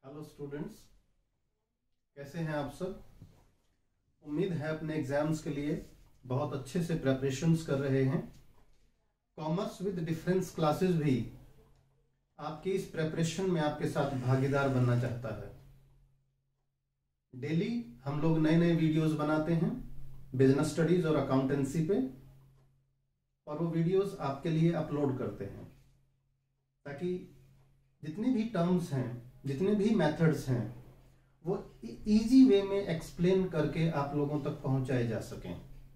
Hello students, कैसे हैं आप सब। उम्मीद है अपने एग्जाम्स के लिए बहुत अच्छे से प्रिपरेशंस कर रहे हैं। कॉमर्स विद डिफरेंस क्लासेस भी आपकी इस प्रिपरेशन में आपके साथ भागीदार बनना चाहता है। डेली हम लोग नए नए वीडियोस बनाते हैं बिजनेस स्टडीज और अकाउंटेंसी पे, और वो वीडियोस आपके लिए अपलोड करते हैं ताकि जितनी भी टर्म्स हैं, जितने भी मेथड्स हैं, वो इजी वे में एक्सप्लेन करके आप लोगों तक पहुंचाए जा सकें।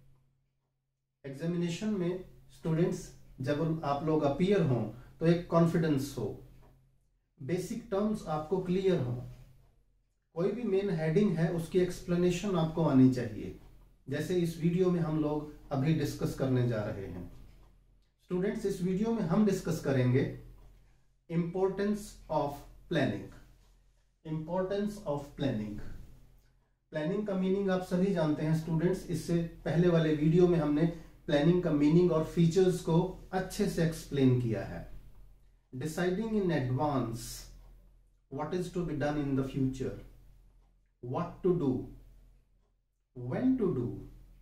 एग्जामिनेशन में स्टूडेंट्स जब आप लोग अपीयर हों तो एक कॉन्फिडेंस हो, बेसिक टर्म्स आपको क्लियर हो, कोई भी मेन हेडिंग है उसकी एक्सप्लेनेशन आपको आनी चाहिए, जैसे इस वीडियो में हम लोग अभी डिस्कस करने जा रहे हैं। स्टूडेंट्स, इस वीडियो में हम डिस्कस करेंगे importance of planning. Importance of planning. Planning का मीनिंग आप सभी जानते हैं स्टूडेंट्स। इससे पहले वाले वीडियो में हमने प्लानिंग का मीनिंग और फीचर्स को अच्छे से एक्सप्लेन किया है। Deciding in advance what is to be done in the future, what to do, when to do,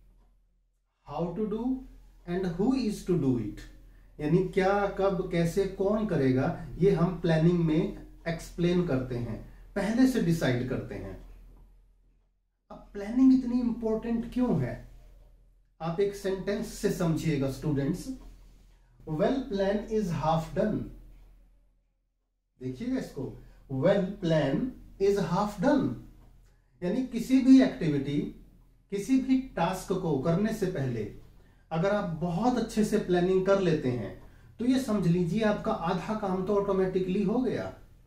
how to do and who is to do it, यानी क्या, कब, कैसे, कौन करेगा, ये हम प्लानिंग में एक्सप्लेन करते हैं, पहले से डिसाइड करते हैं। अब प्लानिंग इतनी इंपॉर्टेंट क्यों है, आप एक सेंटेंस से समझिएगा students. Well plan is half done. देखिएगा इसको, well plan is half done, यानी किसी भी एक्टिविटी, किसी भी टास्क को करने से पहले अगर आप बहुत अच्छे से प्लानिंग कर लेते हैं तो ये समझ लीजिए आपका आधा काम तो ऑटोमेटिकली हो गया।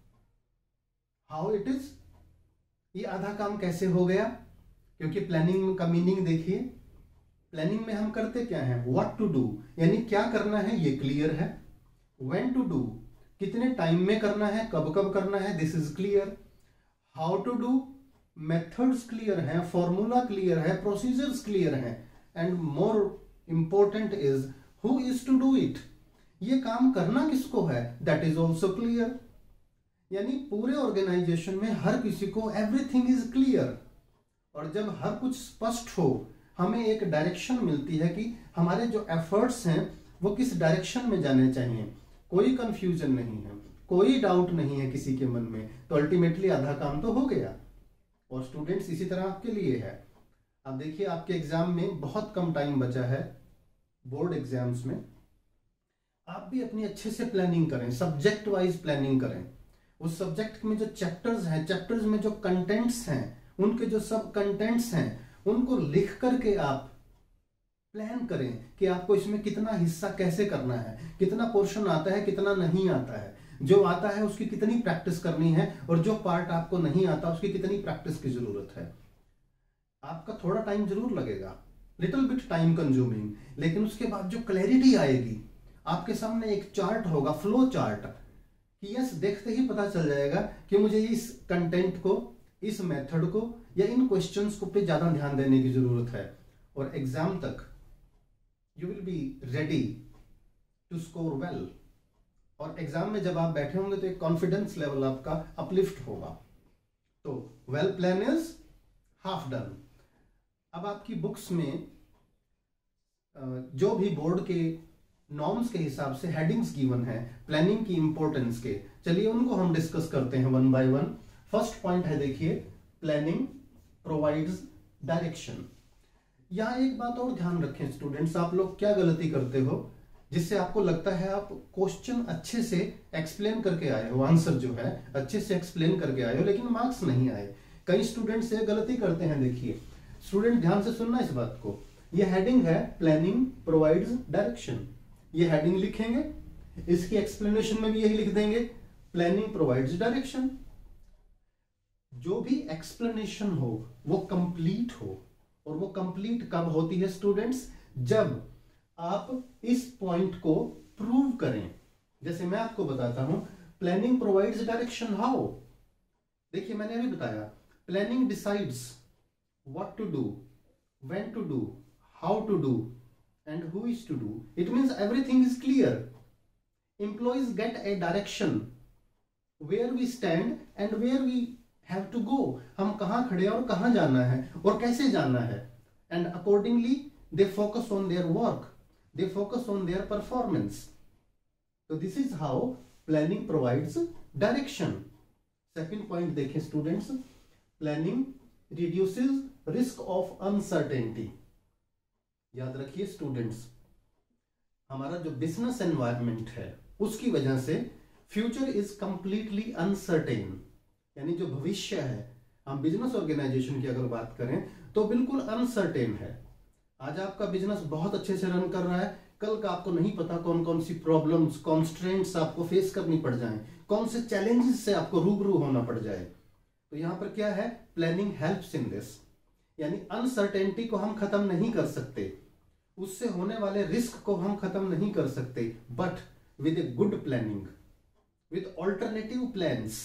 हाउ इट इज, ये आधा काम कैसे हो गया? क्योंकि प्लानिंग का मीनिंग देखिए, प्लानिंग में हम करते क्या है, व्हाट टू डू, यानी क्या करना है ये क्लियर है। व्हेन टू डू, कितने टाइम में करना है, कब कब करना है, this is clear. How to do, methods clear है, फॉर्मूला क्लियर है, प्रोसीजर्स क्लियर है, and more important is who is to do it, ये काम करना किसको है, दैट इज ऑल्सो क्लियर। यानी पूरे ऑर्गेनाइजेशन में हर किसी को एवरीथिंग इज क्लियर, और जब हर कुछ स्पष्ट हो हमें एक डायरेक्शन मिलती है कि हमारे जो एफर्ट्स हैं वो किस डायरेक्शन में जाने चाहिए, कोई कंफ्यूजन नहीं है, कोई डाउट नहीं है किसी के मन में, तो अल्टीमेटली आधा काम तो हो गया। और स्टूडेंट्स इसी तरह आपके लिए है। अब देखिए आपके एग्जाम में बहुत कम टाइम बचा है, बोर्ड एग्जाम्स में। आप भी अपनी अच्छे से प्लानिंग करें, सब्जेक्ट वाइज प्लानिंग करें। उस सब्जेक्ट में जो चैप्टर्स हैं, चैप्टर्स में जो कंटेंट्स हैं, उनके जो सब कंटेंट्स हैं उनको लिख करके आप प्लान करें कि आपको इसमें कितना हिस्सा कैसे करना है, कितना पोर्शन आता है, कितना नहीं आता है, जो आता है उसकी कितनी प्रैक्टिस करनी है, और जो पार्ट आपको नहीं आता उसकी कितनी प्रैक्टिस की जरूरत है। आपका थोड़ा टाइम जरूर लगेगा, लिटिल बिट टाइम कंज्यूमिंग, लेकिन उसके बाद जो क्लैरिटी आएगी, आपके सामने एक चार्ट होगा, फ्लो चार्ट, कि यस, देखते ही पता चल जाएगा कि मुझे इस कंटेंट को, इस मेथड को या इन क्वेश्चंस को पे ज्यादा ध्यान देने की जरूरत है, और एग्जाम तक you will be ready to score well. और एग्जाम में जब आप बैठे होंगे तो एक कॉन्फिडेंस लेवल आपका अपलिफ्ट होगा। तो well plan is half done. अब आपकी बुक्स में जो भी बोर्ड के नॉर्म्स के हिसाब से हेडिंग्स गिवन है प्लानिंग की इंपॉर्टेंस के, चलिए उनको हम डिस्कस करते हैं one by one. First point है, देखिए, प्लानिंग प्रोवाइड्स डायरेक्शन। यहां एक बात और ध्यान रखें स्टूडेंट्स, आप लोग क्या गलती करते हो जिससे आपको लगता है आप क्वेश्चन अच्छे से एक्सप्लेन करके आए हो, आंसर जो है अच्छे से एक्सप्लेन करके आए हो, लेकिन मार्क्स नहीं आए। कई स्टूडेंट्स ये गलती करते हैं। देखिए स्टूडेंट, ध्यान से सुनना इस बात को, ये हेडिंग है प्लानिंग प्रोवाइड्स डायरेक्शन, ये हेडिंग लिखेंगे, इसकी एक्सप्लेनेशन में भी यही लिख देंगे, प्लानिंग प्रोवाइड्स डायरेक्शन। जो भी एक्सप्लेनेशन हो वो कंप्लीट हो, और वो कंप्लीट कब होती है स्टूडेंट्स, जब आप इस पॉइंट को प्रूव करें। जैसे मैं आपको बताता हूं, प्लानिंग प्रोवाइड्स डायरेक्शन हाउ। देखिए मैंने अभी बताया, planning decides what to do, when to do, how to do, and who is to do. It means everything is clear. Employees get a direction where we stand and where we have to go, हम कहाँ खड़े हैं और कहाँ जाना है और कैसे जाना है। And accordingly they focus on their work, they focus on their performance. तो this is how planning provides direction. Second point देखें students, planning reduces risk of uncertainty. याद रखिए स्टूडेंट्स, हमारा जो बिजनेस एनवायरनमेंट है उसकी वजह से फ्यूचर इज कंप्लीटली अनसर्टेन, यानी जो भविष्य है, हम बिजनेस ऑर्गेनाइजेशन की अगर बात करें तो बिल्कुल अनसर्टेन है। आज आपका बिजनेस बहुत अच्छे से रन कर रहा है, कल का आपको नहीं पता कौन कौन सी प्रॉब्लम्स, कॉन्स्ट्रेंट्स आपको फेस करनी पड़ जाएं, कौन से चैलेंजेस से आपको रूबरू होना पड़ जाए। तो यहां पर क्या है, प्लानिंग हेल्प्स इन दिस, यानी अनसर्टेनिटी को हम खत्म नहीं कर सकते, उससे होने वाले रिस्क को हम खत्म नहीं कर सकते, but with a good planning, with alternative plans,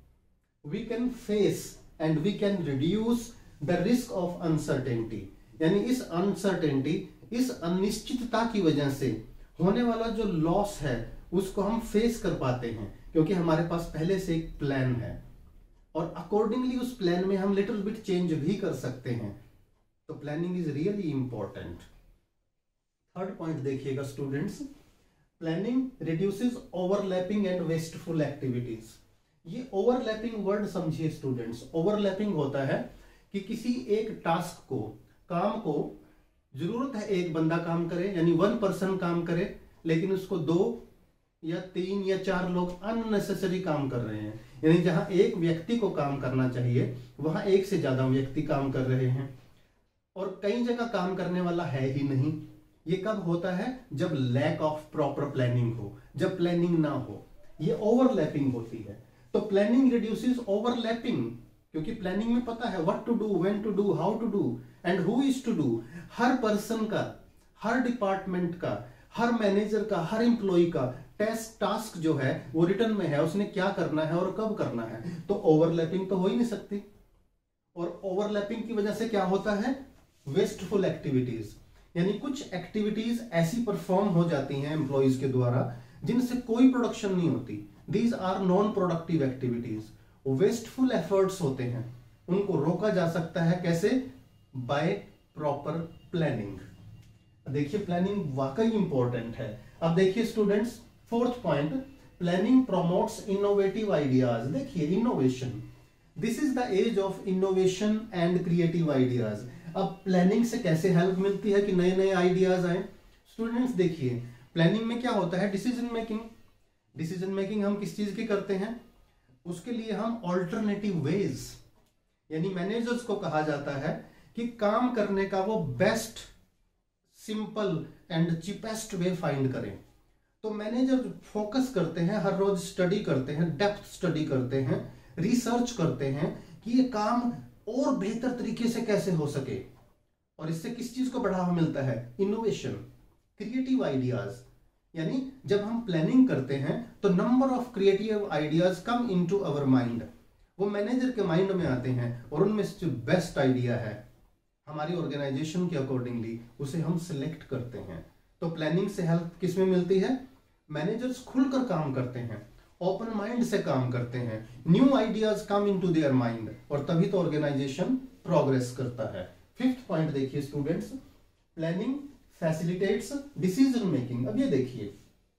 we can face and we can reduce the risk of uncertainty. यानी इस अनसर्टेनिटी, इस अनिश्चितता की वजह से होने वाला जो लॉस है उसको हम फेस कर पाते हैं, क्योंकि हमारे पास पहले से एक प्लान है और अकॉर्डिंगली उस प्लान में हम लिटिल बिट चेंज भी कर सकते हैं। तो planning is really important. Third point देखिएगा students, planning reduces overlapping and wasteful activities. ये ओवरलैपिंग वर्ड समझिए स्टूडेंट्स। ओवरलैपिंग होता है कि किसी एक टास्क को, काम को, जरूरत है एक बंदा काम करे, यानी वन पर्सन काम करे, लेकिन उसको 2 या 3 या 4 लोग अननेसेसरी काम कर रहे हैं। यानी जहां एक व्यक्ति को काम करना चाहिए वहां एक से ज्यादा व्यक्ति काम कर रहे हैं और कई जगह काम करने वाला है ही नहीं। ये कब होता है, जब लैक ऑफ प्रॉपर प्लानिंग हो, जब प्लानिंग ना हो, ये ओवरलैपिंग होती है। तो प्लानिंग रिड्यूसेस ओवरलैपिंग, क्योंकि प्लानिंग में पता है what to do, when to do, how to do and who is to do. हर पर्सन का, हर डिपार्टमेंट का, हर मैनेजर का, हर एम्प्लॉय का टास्क जो है वो रिटर्न में है, उसने क्या करना है और कब करना है। तो ओवरलैपिंग तो हो ही नहीं सकती। और ओवरलैपिंग की वजह से क्या होता है, वेस्टफुल एक्टिविटीज, यानी कुछ एक्टिविटीज ऐसी परफॉर्म हो जाती हैं एम्प्लॉयज के द्वारा जिनसे कोई प्रोडक्शन नहीं होती। These are non productive activities, wasteful efforts होते हैं, उनको रोका जा सकता है कैसे, बाय प्रॉपर प्लानिंग। देखिए प्लानिंग वाकई इंपॉर्टेंट है। अब देखिए students, fourth point, planning promotes innovative ideas. देखिए innovation, this is the age of innovation and creative ideas. अब प्लानिंग से कैसे हेल्प मिलती है कि नए नए आइडियाज आए। स्टूडेंट्स देखिए, प्लानिंग में क्या होता है, डिसीजन मेकिंग। डिसीजन मेकिंग हम किस चीज की करते हैं, उसके लिए हम ऑल्टरनेटिव वेज, यानी मैनेजर्स को कहा जाता है कि काम करने का वो best, simple and cheapest way find करें। तो मैनेजर फोकस करते हैं, हर रोज स्टडी करते हैं, डेप्थ स्टडी करते हैं, रिसर्च करते हैं कि ये काम और बेहतर तरीके से कैसे हो सके। और इससे किस चीज को बढ़ावा मिलता है, इनोवेशन, क्रिएटिव आइडियाज। यानी जब हम प्लानिंग करते हैं तो number of creative ideas come into our mind, वो मैनेजर के माइंड में आते हैं और उनमें से जो बेस्ट आइडिया है हमारी ऑर्गेनाइजेशन के अकॉर्डिंगली उसे हम सिलेक्ट करते हैं। तो प्लानिंग से हेल्प किस में मिलती है, मैनेजर्स खुलकर काम करते हैं, ओपन माइंड से काम करते हैं, new ideas come into their mind, और तभी तो ऑर्गेनाइजेशन प्रोग्रेस करता है। फिफ्थ पॉइंट देखिए students, planning facilitates decision making. अब ये देखिए,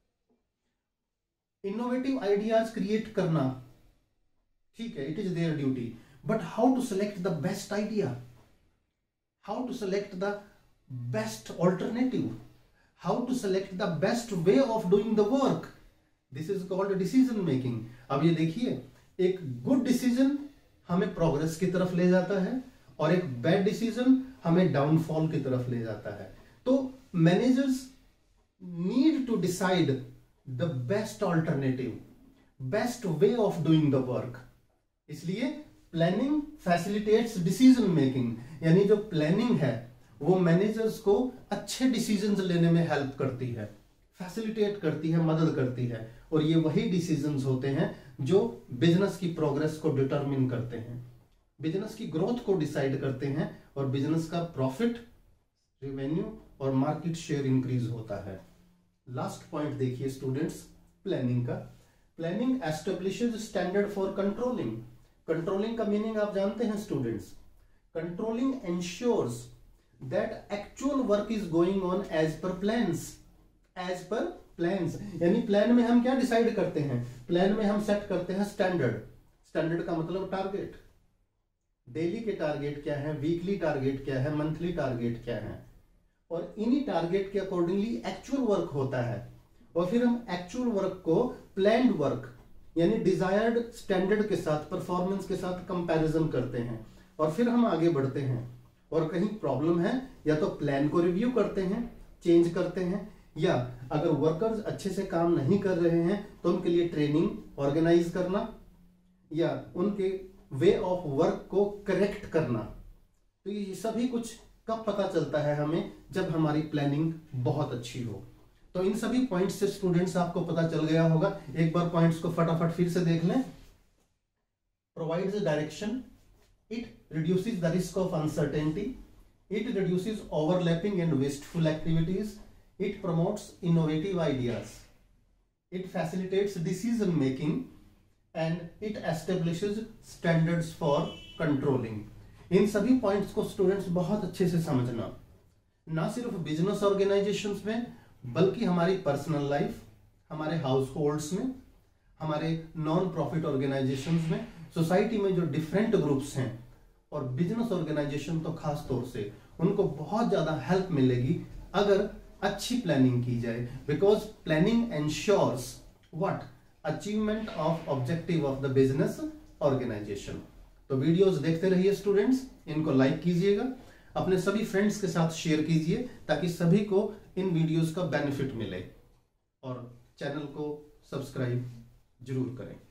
इनोवेटिव आइडियाज क्रिएट करना ठीक है, it is their duty, but how to select the best idea, how to select the best alternative, how to select the best way of doing the work, this is called decision making. अब ये देखिए, एक good decision हमें progress की तरफ ले जाता है और एक बैड डिसीजन हमें डाउनफॉल की तरफ ले जाता है। तो managers need to decide the best alternative, best way of doing the work. इसलिए प्लानिंग फैसिलिटेट्स डिसीजन मेकिंग, यानी जो प्लानिंग है वो मैनेजर्स को अच्छे डिसीजंस लेने में हेल्प करती है, फैसिलिटेट करती है, मदद करती है। और ये वही डिसीजंस होते हैं जो बिजनेस की प्रोग्रेस को डिटरमिन करते हैं, बिजनेस की ग्रोथ को डिसाइड करते हैं और बिजनेस का प्रॉफिट, रेवेन्यू और मार्केट शेयर इंक्रीज होता है। लास्ट पॉइंट देखिए स्टूडेंट्स प्लानिंग का, planning establishes standard for controlling. Controlling का मीनिंग आप जानते हैं students. Controlling ensures that actual work is going on as per plans. As per plans यानी प्लान में हम क्या डिसाइड करते हैं? प्लान में हम सेट करते हैं स्टैंडर्ड। स्टैंडर्ड का मतलब टारगेट। डेली के टारगेट क्या है, वीकली टारगेट क्या है, मंथली टारगेट क्या है, और इन्हीं टारगेट के अकॉर्डिंगली एक्चुअल वर्क होता है। और फिर हम एक्चुअल वर्क को प्लान्ड वर्क यानी डिजायर्ड स्टैंडर्ड के साथ, परफॉर्मेंस के साथ कंपैरिजन करते हैं और फिर हम आगे बढ़ते हैं। और कहीं प्रॉब्लम है या तो प्लान को रिव्यू करते हैं, चेंज करते हैं, या अगर वर्कर्स अच्छे से काम नहीं कर रहे हैं तो उनके लिए ट्रेनिंग ऑर्गेनाइज करना या उनके वे ऑफ वर्क को करेक्ट करना। तो ये सभी कुछ कब पता चलता है हमें? जब हमारी प्लानिंग बहुत अच्छी हो। तो इन सभी पॉइंट्स से स्टूडेंट्स आपको पता चल गया होगा। एक बार पॉइंट्स को फटाफट फिर से देख लें। Provides direction, it reduces the risk of uncertainty, it reduces overlapping and wasteful activities, it promotes innovative ideas, it facilitates decision making and it establishes standards for controlling. इन सभी पॉइंट्स को स्टूडेंट्स बहुत अच्छे से समझना, ना सिर्फ बिजनेस ऑर्गेनाइजेशंस में बल्कि हमारी पर्सनल लाइफ, हमारे हाउस होल्ड्स में, हमारे नॉन प्रॉफिट ऑर्गेनाइजेशंस में, सोसाइटी में जो डिफरेंट ग्रुप्स हैं, और बिजनेस ऑर्गेनाइजेशन तो खास तौर से उनको बहुत ज्यादा हेल्प मिलेगी अगर अच्छी प्लानिंग की जाए। Because planning ensures what? Achievement of objective of the business organisation. तो वीडियोस देखते रहिए स्टूडेंट्स, इनको लाइक कीजिएगा, अपने सभी फ्रेंड्स के साथ शेयर कीजिए ताकि सभी को इन वीडियोस का बेनिफिट मिले, और चैनल को सब्सक्राइब जरूर करें।